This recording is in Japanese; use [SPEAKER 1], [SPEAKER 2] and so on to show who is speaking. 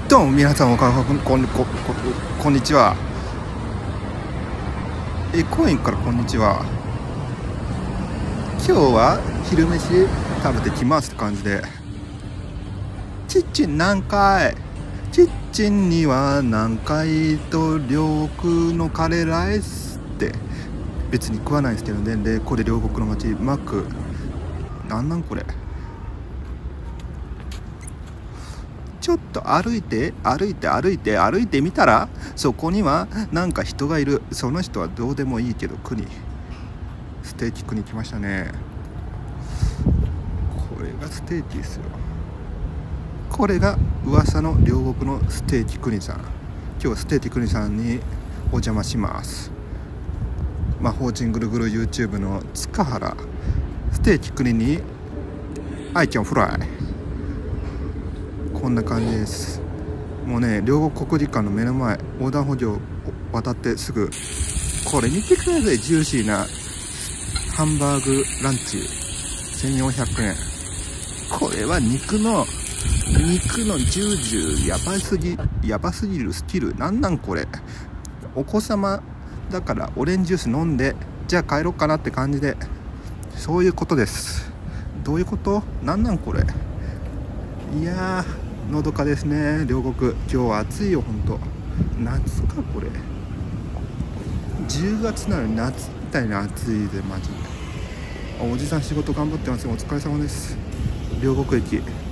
[SPEAKER 1] どうも皆さんこんにちは。公園からこんにちは。今日は昼飯食べてきますって感じで、キッチン何回、キッチンには何回と両国のカレーライスって別に食わないんですけどね。でこれ両国の街マックなんこれ。ちょっと歩いてみたら、そこにはなんか人がいる。その人はどうでもいいけどステーキ食いに来ましたね。これがステーキですよ。これが噂の両国のステーキ国さん。今日はステーキ国さんにお邪魔します。魔法陣ぐるぐる YouTube の塚原ステーキ国にアイキャンフライ。こんな感じです。もうね、両国国技館の目の前、横断歩道を渡ってすぐ、これ見てください。ジューシーなハンバーグランチ1400円。これは肉のジュージューやばすぎるスキル。なんこれ。お子様だからオレンジジュース飲んで、じゃあ帰ろうかなって感じで、そういうことです。どういうこと？なんこれ。いやー、のどかですね、両国。今日は暑いよ、ほんと。夏か、これ。10月なのに夏みたいに暑いで、マジで。おじさん仕事頑張ってますよ。お疲れ様です。両国駅。